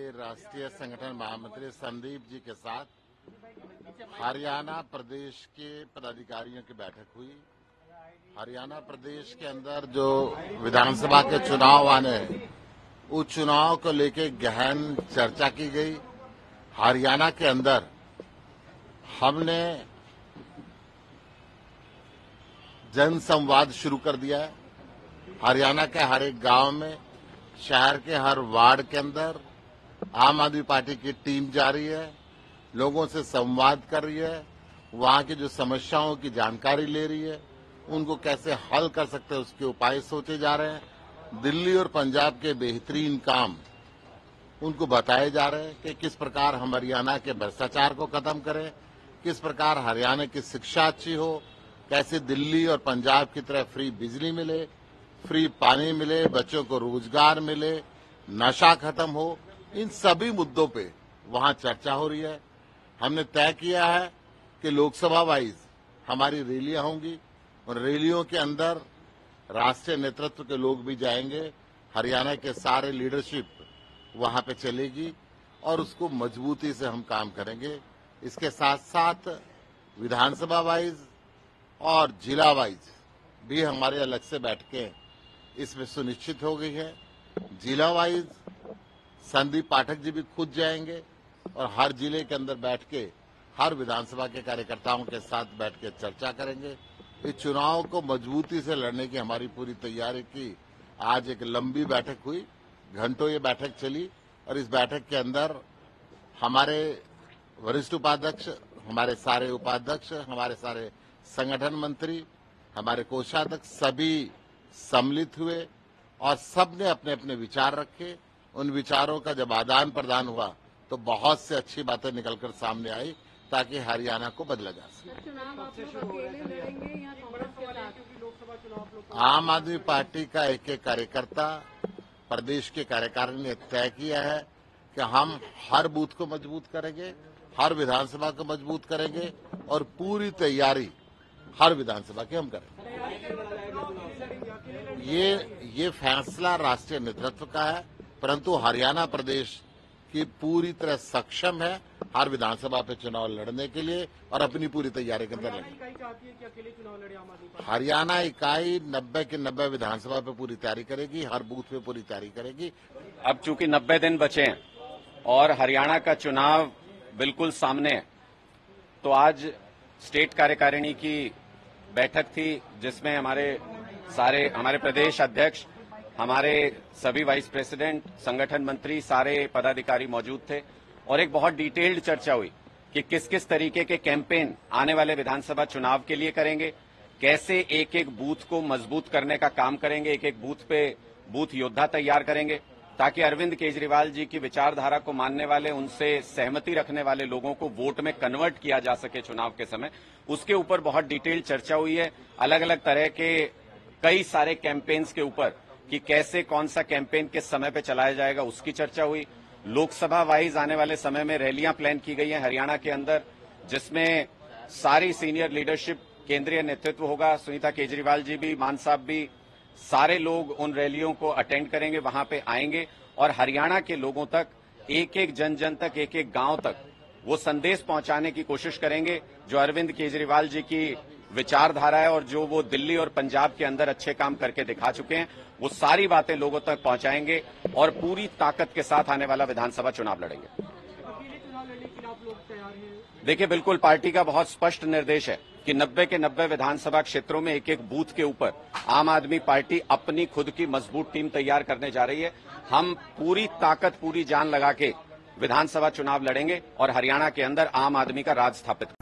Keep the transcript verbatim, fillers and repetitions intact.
राष्ट्रीय संगठन महामंत्री संदीप जी के साथ हरियाणा प्रदेश के पदाधिकारियों की बैठक हुई। हरियाणा प्रदेश के अंदर जो विधानसभा के चुनाव आने हैं, उस चुनाव को लेकर गहन चर्चा की गई। हरियाणा के अंदर हमने जन संवाद शुरू कर दिया है। हरियाणा के हर एक गांव में, शहर के हर वार्ड के अंदर आम आदमी पार्टी की टीम जा रही है, लोगों से संवाद कर रही है, वहां की जो समस्याओं की जानकारी ले रही है, उनको कैसे हल कर सकते हैं उसके उपाय सोचे जा रहे हैं। दिल्ली और पंजाब के बेहतरीन काम उनको बताए जा रहे हैं कि किस प्रकार हम हरियाणा के भ्रष्टाचार को खत्म करें, किस प्रकार हरियाणा की शिक्षा अच्छी हो, कैसे दिल्ली और पंजाब की तरह फ्री बिजली मिले, फ्री पानी मिले, बच्चों को रोजगार मिले, नशा खत्म हो। इन सभी मुद्दों पे वहां चर्चा हो रही है। हमने तय किया है कि लोकसभा वाइज हमारी रैलियां होंगी और रैलियों के अंदर राष्ट्रीय नेतृत्व के लोग भी जाएंगे। हरियाणा के सारे लीडरशिप वहां पे चलेगी और उसको मजबूती से हम काम करेंगे। इसके साथ साथ विधानसभा वाइज और जिला वाइज भी हमारे अलग से बैठकें इसमें सुनिश्चित हो गई है। जिला वाइज संदीप पाठक जी भी खुद जाएंगे और हर जिले के अंदर बैठ के हर विधानसभा के कार्यकर्ताओं के साथ बैठ के चर्चा करेंगे। इस चुनाव को मजबूती से लड़ने की हमारी पूरी तैयारी की। आज एक लंबी बैठक हुई, घंटों ये बैठक चली और इस बैठक के अंदर हमारे वरिष्ठ उपाध्यक्ष, हमारे सारे उपाध्यक्ष, हमारे सारे संगठन मंत्री, हमारे कोषाध्यक्ष सभी सम्मिलित हुए और सबने अपने अपने विचार रखे। उन विचारों का जब आदान प्रदान हुआ तो बहुत से अच्छी बातें निकलकर सामने आई ताकि हरियाणा को बदला जा सके। आम आदमी पार्टी का एक एक कार्यकर्ता, प्रदेश के कार्यकारिणी ने तय किया है कि हम हर बूथ को मजबूत करेंगे, हर विधानसभा को मजबूत करेंगे और पूरी तैयारी हर विधानसभा की हम करेंगे। ये ये फैसला राष्ट्रीय नेतृत्व का है, परंतु हरियाणा प्रदेश की पूरी तरह सक्षम है हर विधानसभा पे चुनाव लड़ने के लिए और अपनी पूरी तैयारी के अंदर लड़ेगी। हरियाणा इकाई नब्बे के नब्बे विधानसभा पे पूरी तैयारी करेगी, हर बूथ पे पूरी तैयारी करेगी। अब चूंकि नब्बे दिन बचे हैं और हरियाणा का चुनाव बिल्कुल सामने है, तो आज स्टेट कार्यकारिणी की बैठक थी जिसमें हमारे सारे हमारे प्रदेश अध्यक्ष, हमारे सभी वाइस प्रेसिडेंट, संगठन मंत्री, सारे पदाधिकारी मौजूद थे और एक बहुत डिटेल्ड चर्चा हुई कि किस किस तरीके के कैंपेन आने वाले विधानसभा चुनाव के लिए करेंगे, कैसे एक एक बूथ को मजबूत करने का काम करेंगे, एक एक बूथ पे बूथ योद्धा तैयार करेंगे ताकि अरविंद केजरीवाल जी की विचारधारा को मानने वाले, उनसे सहमति रखने वाले लोगों को वोट में कन्वर्ट किया जा सके चुनाव के समय। उसके ऊपर बहुत डिटेल्ड चर्चा हुई है, अलग अलग तरह के कई सारे कैंपेन्स के ऊपर कि कैसे कौन सा कैंपेन किस समय पे चलाया जाएगा, उसकी चर्चा हुई। लोकसभा वाइज आने वाले समय में रैलियां प्लान की गई हैं हरियाणा के अंदर, जिसमें सारी सीनियर लीडरशिप, केंद्रीय नेतृत्व होगा, सुनीता केजरीवाल जी भी, मान साहब भी, सारे लोग उन रैलियों को अटेंड करेंगे, वहां पे आएंगे और हरियाणा के लोगों तक, एक एक जन जन तक, एक एक गांव तक वो संदेश पहुंचाने की कोशिश करेंगे जो अरविंद केजरीवाल जी की विचारधारा है और जो वो दिल्ली और पंजाब के अंदर अच्छे काम करके दिखा चुके हैं, वो सारी बातें लोगों तक पहुंचाएंगे और पूरी ताकत के साथ आने वाला विधानसभा चुनाव लड़ेंगे। अकेले चुनाव लड़ने के लिए आप लोग तैयार हैं? देखिए, बिल्कुल पार्टी का बहुत स्पष्ट निर्देश है कि नब्बे के नब्बे विधानसभा क्षेत्रों में एक एक बूथ के ऊपर आम आदमी पार्टी अपनी खुद की मजबूत टीम तैयार करने जा रही है। हम पूरी ताकत, पूरी जान लगा के विधानसभा चुनाव लड़ेंगे और हरियाणा के अंदर आम आदमी का राज स्थापित